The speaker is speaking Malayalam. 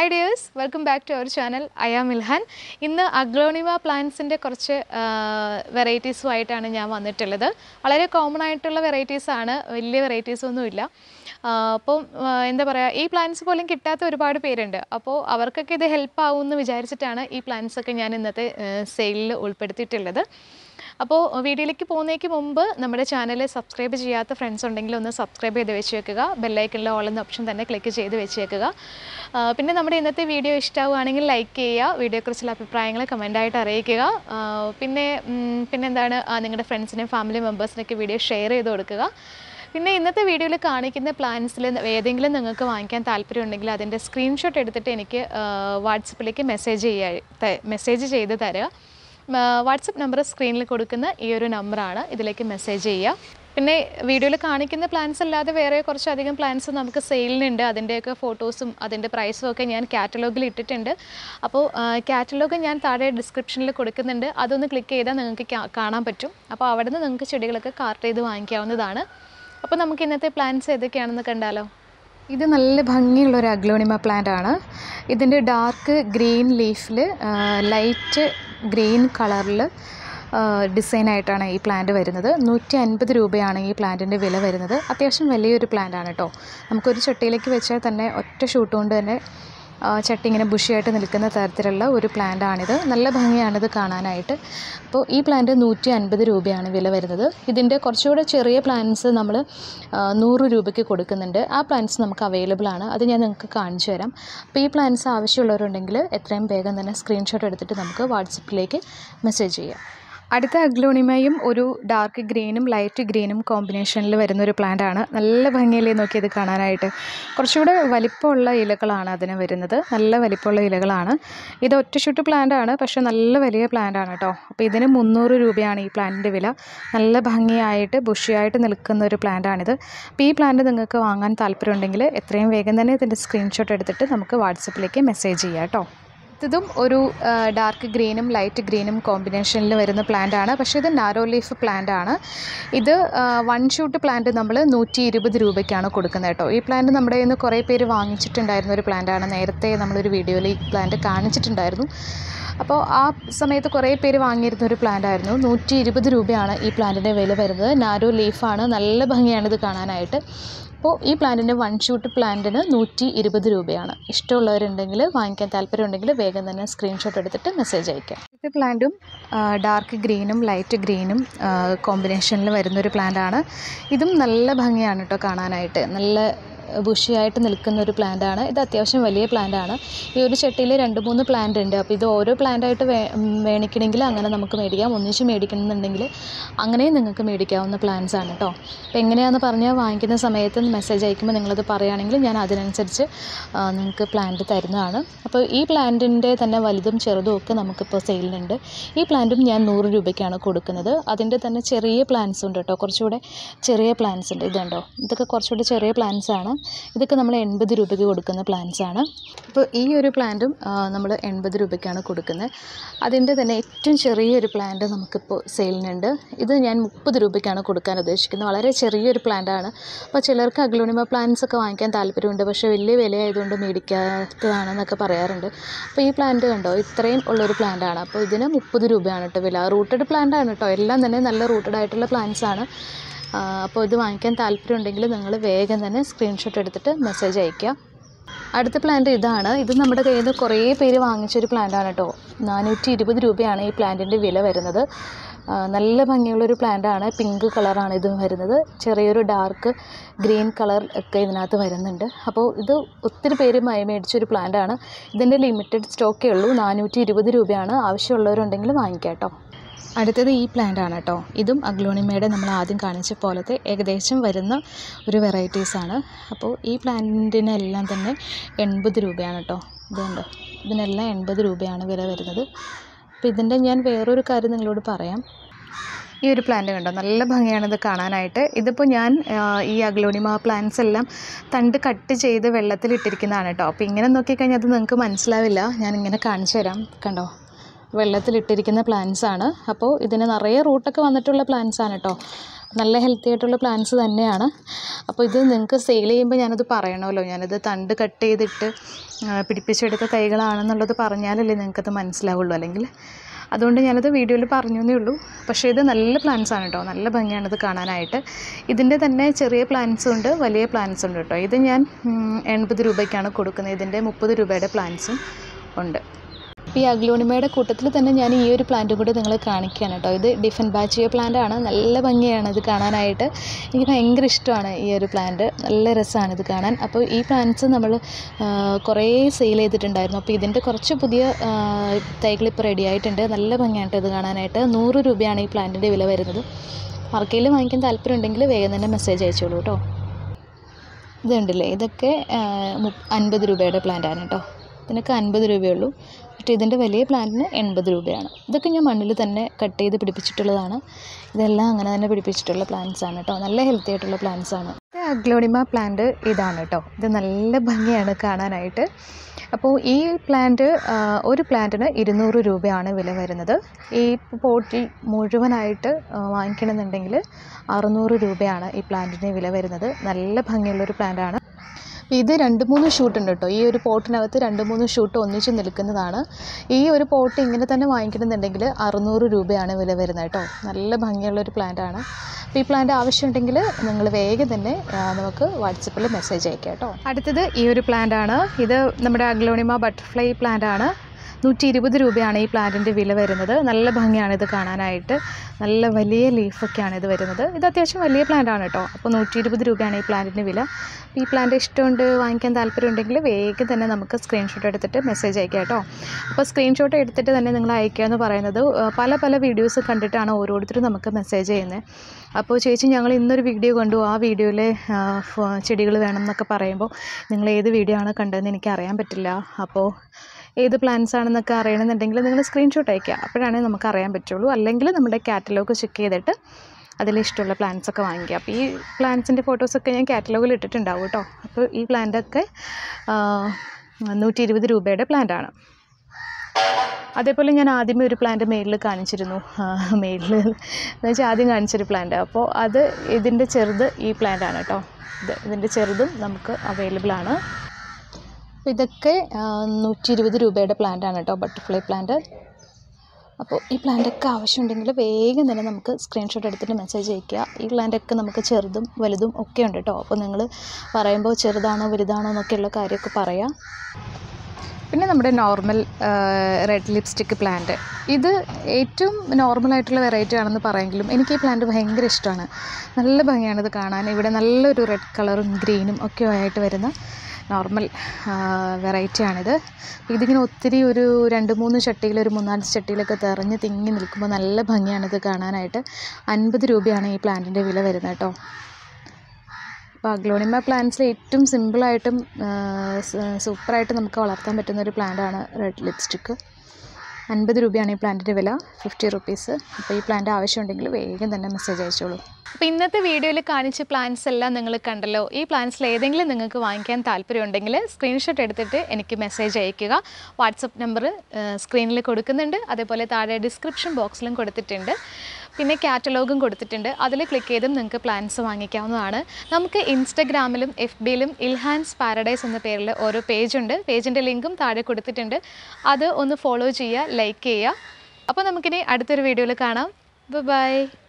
Hi dears, welcome back to our channel. I am Ilhan. ഇന്ന് Aglonima plants-ന്റെ കുറച്ച് വെറൈറ്റീസ് ആയിട്ടാണ് ഞാൻ വന്നിട്ടുള്ളത്. വളരെ കോമൺ ആയിട്ടുള്ള വെറൈറ്റീസ് ആണ്, വലിയ വെറൈറ്റീസ് ഒന്നുമില്ല. അപ്പോൾ എന്താ പറയുക, ഈ പ്ലാന്റ്സ് പോലും കിട്ടാത്ത ഒരുപാട് പേരുണ്ട്. അപ്പോൾ അവർക്കൊക്കെ ഇത് ഹെൽപ്പ് ആവുമെന്ന് വിചാരിച്ചിട്ടാണ് ഈ പ്ലാന്റ്സ് ഒക്കെ ഞാൻ ഇന്നത്തെ സെയിലിൽ ഉൾപ്പെടുത്തിയിട്ടുള്ളത്. അപ്പോൾ വീഡിയോയിലേക്ക് പോകുന്നതിന് മുമ്പ് നമ്മുടെ ചാനൽ സബ്സ്ക്രൈബ് ചെയ്യാത്ത ഫ്രണ്ട്സ് ഉണ്ടെങ്കിൽ ഒന്ന് സബ്സ്ക്രൈബ് ചെയ്ത് വെച്ചേക്കുക. ബെല്ലൈക്കണിൽ ഓൾ എന്ന ഓപ്ഷൻ തന്നെ ക്ലിക്ക് ചെയ്ത് വെച്ചേക്കുക. പിന്നെ നമ്മുടെ ഇന്നത്തെ വീഡിയോ ഇഷ്ടമാവുകയാണെങ്കിൽ ലൈക്ക് ചെയ്യുക, വീഡിയോയെക്കുറിച്ചുള്ള അഭിപ്രായങ്ങൾ കമൻ്റായിട്ട് അറിയിക്കുക. പിന്നെന്താണ്, നിങ്ങളുടെ ഫ്രണ്ട്സിനെയും ഫാമിലി മെമ്പേഴ്സിനൊക്കെ വീഡിയോ ഷെയർ ചെയ്ത് കൊടുക്കുക. പിന്നെ ഇന്നത്തെ വീഡിയോയിൽ കാണിക്കുന്ന പ്ലാൻസിൽ ഏതെങ്കിലും നിങ്ങൾക്ക് വാങ്ങിക്കാൻ താല്പര്യമുണ്ടെങ്കിൽ അതിൻ്റെ സ്ക്രീൻഷോട്ട് എടുത്തിട്ട് എനിക്ക് വാട്സപ്പിലേക്ക് മെസ്സേജ് ചെയ്ത് തരിക. വാട്സപ്പ് നമ്പർ സ്ക്രീനിൽ കൊടുക്കുന്ന ഈ ഒരു നമ്പറാണ്, ഇതിലേക്ക് മെസ്സേജ് ചെയ്യുക. പിന്നെ വീഡിയോയിൽ കാണിക്കുന്ന പ്ലാൻസ് അല്ലാതെ വേറെ കുറച്ചധികം പ്ലാൻസ് നമുക്ക് സെയിലിനുണ്ട്. അതിൻ്റെയൊക്കെ ഫോട്ടോസും അതിൻ്റെ പ്രൈസും ഒക്കെ ഞാൻ കാറ്റലോഗിൽ ഇട്ടിട്ടുണ്ട്. അപ്പോൾ കാറ്റലോഗ് ഞാൻ താഴെ ഡിസ്ക്രിപ്ഷനിൽ കൊടുക്കുന്നുണ്ട്. അതൊന്ന് ക്ലിക്ക് ചെയ്താൽ നിങ്ങൾക്ക് കാണാൻ പറ്റും. അപ്പോൾ അവിടെ നിന്ന് നിങ്ങൾക്ക് ചെടികളൊക്കെ കാർട്ട് ചെയ്ത് വാങ്ങിക്കാവുന്നതാണ്. അപ്പോൾ നമുക്ക് ഇന്നത്തെ പ്ലാന്റ്സ് ഏതൊക്കെയാണെന്ന് കണ്ടാലോ. ഇത് നല്ല ഭംഗിയുള്ളൊരു അഗ്ലോണിമ പ്ലാന്റ് ആണ്. ഇതിൻ്റെ ഡാർക്ക് ഗ്രീൻ ലീഫിൽ ലൈറ്റ് ഗ്രീൻ കളറിൽ ഡിസൈനായിട്ടാണ് ഈ പ്ലാന്റ് വരുന്നത്. 150 രൂപയാണ് ഈ പ്ലാന്റിൻ്റെ വില വരുന്നത്. അത്യാവശ്യം വലിയൊരു പ്ലാന്റ് ആണ് കേട്ടോ. നമുക്കൊരു ചട്ടിയിലേക്ക് വെച്ചാൽ തന്നെ ഒറ്റ ഷൂട്ട് കൊണ്ട് തന്നെ ചട്ടി ഇങ്ങനെ ബുഷിയായിട്ട് നിൽക്കുന്ന തരത്തിലുള്ള ഒരു പ്ലാന്റ് ആണിത്. നല്ല ഭംഗിയാണിത് കാണാനായിട്ട്. അപ്പോൾ ഈ പ്ലാന്റ് 150 രൂപയാണ് വില വരുന്നത്. ഇതിൻ്റെ കുറച്ചുകൂടെ ചെറിയ പ്ലാന്റ്സ് നമ്മൾ 100 രൂപയ്ക്ക് കൊടുക്കുന്നുണ്ട്. ആ പ്ലാന്റ്സ് നമുക്ക് അവൈലബിൾ ആണ്. അത് ഞാൻ നിങ്ങൾക്ക് കാണിച്ചു തരാം. അപ്പോൾ ഈ പ്ലാന്റ്സ് ആവശ്യമുള്ളവരുണ്ടെങ്കിൽ എത്രയും വേഗം തന്നെ സ്ക്രീൻഷോട്ട് എടുത്തിട്ട് നമുക്ക് വാട്സപ്പിലേക്ക് മെസ്സേജ് ചെയ്യാം. അടുത്ത അഗ്ലോണിമയും ഒരു ഡാർക്ക് ഗ്രീനും ലൈറ്റ് ഗ്രീനും കോമ്പിനേഷനിൽ വരുന്നൊരു പ്ലാന്റ് ആണ്. നല്ല ഭംഗിയിലേ നോക്കിയത് കാണാനായിട്ട്. കുറച്ചുകൂടെ വലിപ്പമുള്ള ഇലകളാണ് അതിന് വരുന്നത്. നല്ല വലിപ്പമുള്ള ഇലകളാണ്. ഇത് ഒറ്റ പ്ലാന്റ് ആണ്, പക്ഷേ നല്ല വലിയ പ്ലാന്റ് ആണ് കേട്ടോ. അപ്പോൾ ഇതിന് 300 രൂപയാണ് ഈ പ്ലാന്റിൻ്റെ വില. നല്ല ഭംഗിയായിട്ട് ബുഷിയായിട്ട് നിൽക്കുന്ന ഒരു പ്ലാന്റ് ആണിത്. അപ്പോൾ ഈ പ്ലാന്റ് നിങ്ങൾക്ക് വാങ്ങാൻ താല്പര്യമുണ്ടെങ്കിൽ എത്രയും വേഗം തന്നെ ഇതിൻ്റെ സ്ക്രീൻഷോട്ട് എടുത്തിട്ട് നമുക്ക് വാട്സപ്പിലേക്ക് മെസ്സേജ് ചെയ്യാം കേട്ടോ. ഇതും ഒരു ഡാർക്ക് ഗ്രീനും ലൈറ്റ് ഗ്രീനും കോമ്പിനേഷനിൽ വരുന്ന പ്ലാന്റ് ആണ്. പക്ഷേ ഇത് നാരോ ലീഫ് പ്ലാന്റ് ആണ്. ഇത് 1 ഷൂട്ട് പ്ലാന്റ് നമ്മൾ 120 രൂപയ്ക്കാണ് കൊടുക്കുന്നത് കേട്ടോ. ഈ പ്ലാന്റ് നമ്മുടെ കയ്യിൽ നിന്ന് കുറേ പേര് വാങ്ങിച്ചിട്ടുണ്ടായിരുന്ന ഒരു പ്ലാന്റ് ആണ്. നേരത്തെ നമ്മളൊരു വീഡിയോയിൽ ഈ പ്ലാന്റ് കാണിച്ചിട്ടുണ്ടായിരുന്നു. അപ്പോൾ ആ സമയത്ത് കുറേ പേര് വാങ്ങിയിരുന്ന ഒരു പ്ലാന്റ് ആയിരുന്നു. 120 രൂപയാണ് ഈ പ്ലാന്റിൻ്റെ വില വരുന്നത്. നാരോ ലീഫാണ്, നല്ല ഭംഗിയാണിത് കാണാനായിട്ട്. അപ്പോൾ ഈ പ്ലാന്റിൻ്റെ 1 ഷൂട്ട് പ്ലാന്റിന് 120 രൂപയാണ്. ഇഷ്ടമുള്ളവരുണ്ടെങ്കിൽ വാങ്ങിക്കാൻ താല്പര്യമുണ്ടെങ്കിൽ വേഗം തന്നെ സ്ക്രീൻഷോട്ട് എടുത്തിട്ട് മെസ്സേജ് അയക്കാം. ഇത് പ്ലാന്റും ഡാർക്ക് ഗ്രീനും ലൈറ്റ് ഗ്രീനും കോമ്പിനേഷനിൽ വരുന്നൊരു പ്ലാന്റാണ്. ഇതും നല്ല ഭംഗിയാണ് കേട്ടോ കാണാനായിട്ട്. നല്ല ബുഷിയായിട്ട് നിൽക്കുന്ന ഒരു പ്ലാന്റ് ആണ്. ഇത് അത്യാവശ്യം വലിയ പ്ലാന്റ് ആണ്. ഈ ഒരു ചട്ടിയിൽ 2-3 പ്ലാന്റ് ഉണ്ട്. അപ്പോൾ ഇത് ഓരോ പ്ലാന്റായിട്ട് മേടിക്കണമെങ്കിൽ അങ്ങനെ നമുക്ക് മേടിക്കാം. ഒന്നിച്ച് മേടിക്കണമെന്നുണ്ടെങ്കിൽ അങ്ങനെയും നിങ്ങൾക്ക് മേടിക്കാവുന്ന പ്ലാന്റ്സ് ആണ് കേട്ടോ. അപ്പോൾ എങ്ങനെയാണെന്ന് പറഞ്ഞാൽ വാങ്ങിക്കുന്ന സമയത്ത് മെസ്സേജ് അയക്കുമ്പോൾ നിങ്ങളത് പറയുകയാണെങ്കിൽ ഞാൻ അതിനനുസരിച്ച് നിങ്ങൾക്ക് പ്ലാന്റ് തരുന്നതാണ്. അപ്പോൾ ഈ പ്ലാന്റിൻ്റെ തന്നെ വലുതും ചെറുതും ഒക്കെ നമുക്കിപ്പോൾ സെയിലിനുണ്ട്. ഈ പ്ലാന്റും ഞാൻ 100 രൂപയ്ക്കാണ് കൊടുക്കുന്നത്. അതിൻ്റെ തന്നെ ചെറിയ പ്ലാന്റ്സ് ഉണ്ട് കേട്ടോ. കുറച്ചുകൂടെ ചെറിയ പ്ലാന്റ്സ് ഉണ്ട്. ഇതുണ്ടോ, ഇതൊക്കെ കുറച്ചുകൂടെ ചെറിയ പ്ലാന്റ്സ് ആണ്. ഇതൊക്കെ നമ്മൾ 80 രൂപയ്ക്ക് കൊടുക്കുന്ന പ്ലാന്റ്സ് ആണ്. അപ്പോൾ ഈ ഒരു പ്ലാന്റും നമ്മൾ 80 രൂപയ്ക്കാണ് കൊടുക്കുന്നത്. അതിൻ്റെ തന്നെ ഏറ്റവും ചെറിയൊരു പ്ലാന്റ് നമുക്കിപ്പോൾ സെയിലിനുണ്ട്. ഇത് ഞാൻ 30 രൂപയ്ക്കാണ് കൊടുക്കാൻ ഉദ്ദേശിക്കുന്നത്. വളരെ ചെറിയൊരു പ്ലാന്റ് ആണ്. അപ്പോൾ ചിലർക്ക് അഗ്ലോണിമ പ്ലാന്റ്സ് ഒക്കെ വാങ്ങിക്കാൻ താല്പര്യമുണ്ട്, പക്ഷേ വലിയ വിലയായതുകൊണ്ട് മേടിക്കാത്തതാണെന്നൊക്കെ പറയാറുണ്ട്. അപ്പോൾ ഈ പ്ലാന്റ് കണ്ടോ, ഇത്രയും ഉള്ളൊരു പ്ലാന്റ് ആണ്. അപ്പോൾ ഇതിന് 30 രൂപയാണ് കേട്ടോ വില. റൂട്ടഡ് പ്ലാന്റ് ആണ് കേട്ടോ. എല്ലാം തന്നെ നല്ല റൂട്ടഡ് ആയിട്ടുള്ള പ്ലാന്റ്സ് ആണ്. അപ്പോൾ ഇത് വാങ്ങിക്കാൻ താല്പര്യമുണ്ടെങ്കിൽ നിങ്ങൾ വേഗം തന്നെ സ്ക്രീൻഷോട്ട് എടുത്തിട്ട് മെസ്സേജ് അയയ്ക്കുക. അടുത്ത പ്ലാന്റ് ഇതാണ്. ഇത് നമ്മുടെ കയ്യിൽ നിന്ന് കുറേ പേര് വാങ്ങിച്ചൊരു പ്ലാന്റ് ആണ് കേട്ടോ. 420 രൂപയാണ് ഈ പ്ലാന്റിൻ്റെ വില വരുന്നത്. നല്ല ഭംഗിയുള്ളൊരു പ്ലാന്റ് ആണ്. പിങ്ക് കളറാണ് ഇത് വരുന്നത്. ചെറിയൊരു ഡാർക്ക് ഗ്രീൻ കളർ ഒക്കെ ഇതിനകത്ത് വരുന്നുണ്ട്. അപ്പോൾ ഇത് ഒത്തിരി പേര് മേടിച്ചൊരു പ്ലാന്റ് ആണ്. ഇതിൻ്റെ ലിമിറ്റഡ് സ്റ്റോക്കേ ഉള്ളൂ. 420 രൂപയാണ്. ആവശ്യമുള്ളവരുണ്ടെങ്കിൽ വാങ്ങിക്കാം കേട്ടോ. അടുത്തത് ഈ പ്ലാന്റ് ആണ് കേട്ടോ. ഇതും അഗ്ലോണിമയുടെ നമ്മൾ ആദ്യം കാണിച്ച പോലത്തെ ഏകദേശം വരുന്ന ഒരു വെറൈറ്റീസാണ്. അപ്പോൾ ഈ പ്ലാന്റിനെല്ലാം തന്നെ 80 രൂപയാണ് കേട്ടോ. ഇതുണ്ടോ, ഇതിനെല്ലാം 80 രൂപയാണ് വില വരുന്നത്. അപ്പോൾ ഇതിൻ്റെ ഞാൻ വേറൊരു കാര്യം നിങ്ങളോട് പറയാം. ഈ ഒരു പ്ലാന്റ് കണ്ടോ, നല്ല ഭംഗിയാണിത് കാണാനായിട്ട്. ഇതിപ്പോൾ ഞാൻ ഈ അഗ്ലോണിമ പ്ലാന്റ്സ് എല്ലാം തണ്ട് കട്ട് ചെയ്ത് വെള്ളത്തിലിട്ടിരിക്കുന്നതാണ് കേട്ടോ. അപ്പോൾ ഇങ്ങനെ നോക്കിക്കഴിഞ്ഞാൽ അത് നിങ്ങൾക്ക് മനസ്സിലാവില്ല. ഞാനിങ്ങനെ കാണിച്ചു തരാം. കണ്ടോ, വെള്ളത്തിലിട്ടിരിക്കുന്ന പ്ലാന്റ്സ് ആണ്. അപ്പോൾ ഇതിന് നിറയെ റൂട്ടൊക്കെ വന്നിട്ടുള്ള പ്ലാന്റ്സ് ആണ് കേട്ടോ. നല്ല ഹെൽത്തി ആയിട്ടുള്ള പ്ലാന്റ്സ് തന്നെയാണ്. അപ്പോൾ ഇത് നിങ്ങൾക്ക് സെയിൽ ചെയ്യുമ്പോൾ ഞാനത് പറയണമല്ലോ, ഞാനത് തണ്ട് കട്ട് ചെയ്തിട്ട് പിടിപ്പിച്ചെടുത്ത തൈകളാണെന്നുള്ളത് പറഞ്ഞാലല്ലേ നിങ്ങൾക്കത് മനസ്സിലാവുള്ളൂ. അല്ലെങ്കിൽ അതുകൊണ്ട് ഞാനത് വീഡിയോയിൽ പറഞ്ഞേ ഉള്ളൂ. പക്ഷേ ഇത് നല്ല പ്ലാന്റ്സ് ആണ് കേട്ടോ, നല്ല ഭംഗിയാണിത് കാണാനായിട്ട്. ഇതിൻ്റെ തന്നെ ചെറിയ പ്ലാന്റ്സും ഉണ്ട്, വലിയ പ്ലാന്റ്സും ഉണ്ട് കേട്ടോ. ഇത് ഞാൻ 80 രൂപയ്ക്കാണ് കൊടുക്കുന്നത്. ഇതിൻ്റെ 30 രൂപയുടെ പ്ലാന്റ്സും ഉണ്ട്. ഈ അഗ്ലോണിമയുടെ കൂട്ടത്തിൽ തന്നെ ഞാൻ ഈ ഒരു പ്ലാന്റും കൂടി നിങ്ങളെ കാണിക്കുകയാണ് കേട്ടോ. ഇത് ഡിഫൻബാച്ചിയ പ്ലാന്റ് ആണ്, നല്ല ഭംഗിയാണ് ഇത് കാണാനായിട്ട്. എനിക്ക് ഭയങ്കര ഇഷ്ടമാണ് ഈ ഒരു പ്ലാന്റ്, നല്ല രസമാണ് ഇത് കാണാൻ. അപ്പോൾ ഈ പ്ലാന്റ്സ് നമ്മൾ കുറേ സെയിൽ ചെയ്തിട്ടുണ്ടായിരുന്നു. അപ്പോൾ ഇതിൻ്റെ കുറച്ച് പുതിയ തൈകൾ ഇപ്പോൾ റെഡി ആയിട്ടുണ്ട്. നല്ല ഭംഗിയാണ് ഇത് കാണാനായിട്ട്. 100 രൂപയാണ് ഈ പ്ലാന്റിൻ്റെ വില വരുന്നത്. ആർക്കെങ്കിലും വാങ്ങിക്കാൻ താല്പര്യം ഉണ്ടെങ്കിൽ വേഗം തന്നെ മെസ്സേജ് അയച്ചോളൂ കേട്ടോ. ഇതുണ്ടല്ലേ, ഇതൊക്കെ 50 രൂപയുടെ പ്ലാന്റാണ് കേട്ടോ. ഇതിനൊക്കെ 50 രൂപയുള്ളൂ. പക്ഷേ ഇതിൻ്റെ വലിയ പ്ലാന്റിന് 80 രൂപയാണ്. ഇതൊക്കെ ഞാൻ മണ്ണിൽ തന്നെ കട്ട് ചെയ്ത് പിടിപ്പിച്ചിട്ടുള്ളതാണ്. ഇതെല്ലാം അങ്ങനെ തന്നെ പിടിപ്പിച്ചിട്ടുള്ള പ്ലാന്റ്സ് ആണ് കേട്ടോ. നല്ല ഹെൽത്തി ആയിട്ടുള്ള പ്ലാന്റ്സ് ആണ്. അഗ്ലോണിമ പ്ലാന്റ് ഇതാണ് കേട്ടോ. ഇത് നല്ല ഭംഗിയാണ് കാണാനായിട്ട്. അപ്പോൾ ഈ പ്ലാന്റ് ഒരു പ്ലാന്റിന് 200 രൂപയാണ് വില വരുന്നത്. ഈ പോട്ടിൽ മുഴുവനായിട്ട് വാങ്ങിക്കണമെന്നുണ്ടെങ്കിൽ 600 രൂപയാണ് ഈ പ്ലാന്റിന് വില വരുന്നത്. നല്ല ഭംഗിയുള്ളൊരു പ്ലാന്റാണ്. ഇത് 2-3 ഷൂട്ട് ഉണ്ട് കേട്ടോ. ഈ ഒരു പോട്ടിനകത്ത് 2-3 ഷൂട്ട് ഒന്നിച്ച് നിൽക്കുന്നതാണ്. ഈ ഒരു പോട്ട് ഇങ്ങനെ തന്നെ വാങ്ങിക്കണമെന്നുണ്ടെങ്കിൽ 600 രൂപയാണ് വില വരുന്നത് കേട്ടോ. നല്ല ഭംഗിയുള്ളൊരു പ്ലാന്റാണ്. അപ്പോൾ ഈ പ്ലാന്റ് ആവശ്യമുണ്ടെങ്കിൽ നിങ്ങൾ വേഗം തന്നെ നമുക്ക് വാട്സപ്പിൽ മെസ്സേജ് അയക്കാം കേട്ടോ. അടുത്തത് ഈ ഒരു പ്ലാന്റാണ്. ഇത് നമ്മുടെ അഗ്ലോണിമ ബട്ടർഫ്ലൈ പ്ലാന്റാണ്. 120 രൂപയാണ് ഈ പ്ലാന്റിൻ്റെ വില വരുന്നത്. നല്ല ഭംഗിയാണ് ഇത് കാണാനായിട്ട്. നല്ല വലിയ ലീഫൊക്കെയാണ് ഇത് വരുന്നത്. ഇത് അത്യാവശ്യം വലിയ പ്ലാന്റാണ് കേട്ടോ. അപ്പോൾ 120 രൂപയാണ് ഈ പ്ലാന്റിൻ്റെ വില. ഈ പ്ലാന്റ് ഇഷ്ടമുണ്ട്, വാങ്ങിക്കാൻ താല്പര്യമുണ്ടെങ്കിൽ വേഗം തന്നെ നമുക്ക് സ്ക്രീൻഷോട്ട് എടുത്തിട്ട് മെസ്സേജ് അയക്കാം കേട്ടോ. അപ്പോൾ സ്ക്രീൻഷോട്ട് എടുത്തിട്ട് തന്നെ നിങ്ങൾ അയക്കുക എന്ന് പറയുന്നത് പല വീഡിയോസ് കണ്ടിട്ടാണ് ഓരോരുത്തരും നമുക്ക് മെസ്സേജ് ചെയ്യുന്നത്. അപ്പോൾ ചേച്ചി ഞങ്ങൾ ഇന്നൊരു വീഡിയോ കണ്ടു, ആ വീഡിയോയിലെ ചെടികൾ വേണം എന്നൊക്കെ പറയുമ്പോൾ നിങ്ങൾ ഏത് വീഡിയോ ആണ് കണ്ടതെന്ന് എനിക്ക് അറിയാൻ പറ്റില്ല. അപ്പോൾ ഏത് പ്ലാന്റ്സ് ആണെന്നൊക്കെ അറിയണമെന്നുണ്ടെങ്കിൽ നിങ്ങൾ സ്ക്രീൻഷോട്ട് അയയ്ക്കുക, അപ്പോഴാണ് നമുക്ക് അറിയാൻ പറ്റുള്ളൂ. അല്ലെങ്കിൽ നമ്മുടെ കാറ്റലോഗ് ചെക്ക് ചെയ്തിട്ട് അതിലിഷ്ടമുള്ള പ്ലാന്റ്സൊക്കെ വാങ്ങിക്കുക. അപ്പോൾ ഈ പ്ലാന്റ്സിൻ്റെ ഫോട്ടോസൊക്കെ ഞാൻ കാറ്റലോഗിൽ ഇട്ടിട്ടുണ്ടാവും കേട്ടോ. അപ്പോൾ ഈ പ്ലാന്റൊക്കെ 120 രൂപയുടെ പ്ലാന്റാണ്. അതേപോലെ ഞാൻ ആദ്യമേ ഒരു പ്ലാന്റ് മെയിലിൽ കാണിച്ചിരുന്നു. മെയിലിൽ എന്ന് വെച്ചാൽ ആദ്യം കാണിച്ചൊരു പ്ലാന്റ്. അപ്പോൾ അത് ഇതിൻ്റെ ചെറുത് ഈ പ്ലാന്റാണ് കേട്ടോ. ഇതിൻ്റെ ചെറുതും നമുക്ക് അവൈലബിൾ ആണ്. അപ്പോൾ ഇതൊക്കെ 120 രൂപയുടെ പ്ലാന്റാണ് കേട്ടോ, ബട്ടർഫ്ലൈ പ്ലാന്റ്. അപ്പോൾ ഈ പ്ലാന്റൊക്കെ ആവശ്യമുണ്ടെങ്കിൽ വേഗം തന്നെ നമുക്ക് സ്ക്രീൻഷോട്ട് എടുത്തിട്ട് മെസ്സേജ് അയയ്ക്കുക. ഈ പ്ലാന്റൊക്കെ നമുക്ക് ചെറുതും വലുതും ഒക്കെ ഉണ്ട് കേട്ടോ. അപ്പോൾ നിങ്ങൾ പറയുമ്പോൾ ചെറുതാണോ വലുതാണോ എന്നൊക്കെയുള്ള കാര്യമൊക്കെ പറയാം. പിന്നെ നമ്മുടെ നോർമൽ റെഡ് ലിപ്സ്റ്റിക് പ്ലാന്റ്, ഇത് ഏറ്റവും നോർമലായിട്ടുള്ള വെറൈറ്റി ആണെന്ന് പറയുമെങ്കിലും എനിക്ക് ഈ പ്ലാന്റ് ഭയങ്കര ഇഷ്ടമാണ്. നല്ല ഭംഗിയാണിത് കാണാൻ. ഇവിടെ നല്ലൊരു റെഡ് കളറും ഗ്രീനും ഒക്കെ ആയിട്ട് വരുന്ന നോർമൽ വെറൈറ്റിയാണിത്. ഇതിങ്ങനെ ഒത്തിരി ഒരു 2-3 ചട്ടിയിൽ, ഒരു 3-4 ചട്ടിയിലൊക്കെ തെറിഞ്ഞ് തിങ്ങി നിൽക്കുമ്പോൾ നല്ല ഭംഗിയാണിത് കാണാനായിട്ട്. 50 രൂപയാണ് ഈ പ്ലാന്റിൻ്റെ വില വരുന്നത് കേട്ടോ. അപ്പോൾ അഗ്ലോണിമ പ്ലാന്റ്സിൽ ഏറ്റവും സിമ്പിളായിട്ടും സൂപ്പറായിട്ട് നമുക്ക് വളർത്താൻ പറ്റുന്ന ഒരു പ്ലാന്റാണ് റെഡ് ലിപ്സ്റ്റിക്ക്. 50 രൂപയാണ് ഈ പ്ലാന്റിൻ്റെ വില, 50 റുപ്പീസ്. അപ്പോൾ ഈ പ്ലാന്റ് ആവശ്യമുണ്ടെങ്കിൽ വേഗം തന്നെ മെസ്സേജ് അയച്ചോളൂ. അപ്പോൾ ഇന്നത്തെ വീഡിയോയിൽ കാണിച്ച പ്ലാന്റ്സ് എല്ലാം നിങ്ങൾ കണ്ടല്ലോ. ഈ പ്ലാന്റ്സിൽ ഏതെങ്കിലും നിങ്ങൾക്ക് വാങ്ങിക്കാൻ താല്പര്യമുണ്ടെങ്കിൽ സ്ക്രീൻഷോട്ട് എടുത്തിട്ട് എനിക്ക് മെസ്സേജ് അയയ്ക്കുക. വാട്സപ്പ് നമ്പർ സ്ക്രീനിൽ കൊടുക്കുന്നുണ്ട്, അതേപോലെ താഴെ ഡിസ്ക്രിപ്ഷൻ ബോക്സിലും കൊടുത്തിട്ടുണ്ട്. പിന്നെ കാറ്റലോഗും കൊടുത്തിട്ടുണ്ട്. അതിൽ ക്ലിക്ക് ചെയ്തും നിങ്ങൾക്ക് പ്ലാന്റ്സ് വാങ്ങിക്കാവുന്നതാണ്. നമുക്ക് ഇൻസ്റ്റഗ്രാമിലും FBയിലും ഇൽഹാൻസ് പാരഡൈസ് എന്ന പേരിൽ ഓരോ പേജുണ്ട്. പേജിൻ്റെ ലിങ്കും താഴെ കൊടുത്തിട്ടുണ്ട്. അത് ഒന്ന് ഫോളോ ചെയ്യുക, ലൈക്ക് ചെയ്യുക. അപ്പോൾ നമുക്കിനി അടുത്തൊരു വീഡിയോയിൽ കാണാം. ബൈ.